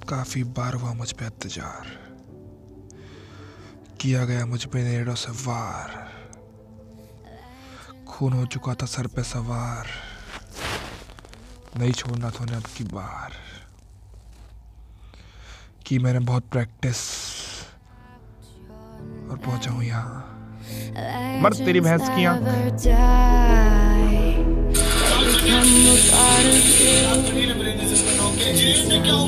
काफी बार हुआ मुझ पे अत्याचार, किया गया मुझ पे नेड़ों से वार, खून हो चुका था सर पे सवार, नहीं छोड़ना था उन्हें अब की बार। की मैंने बहुत प्रैक्टिस और पहुंचा हूं यहाँ। मर तेरी भैंस की आंख।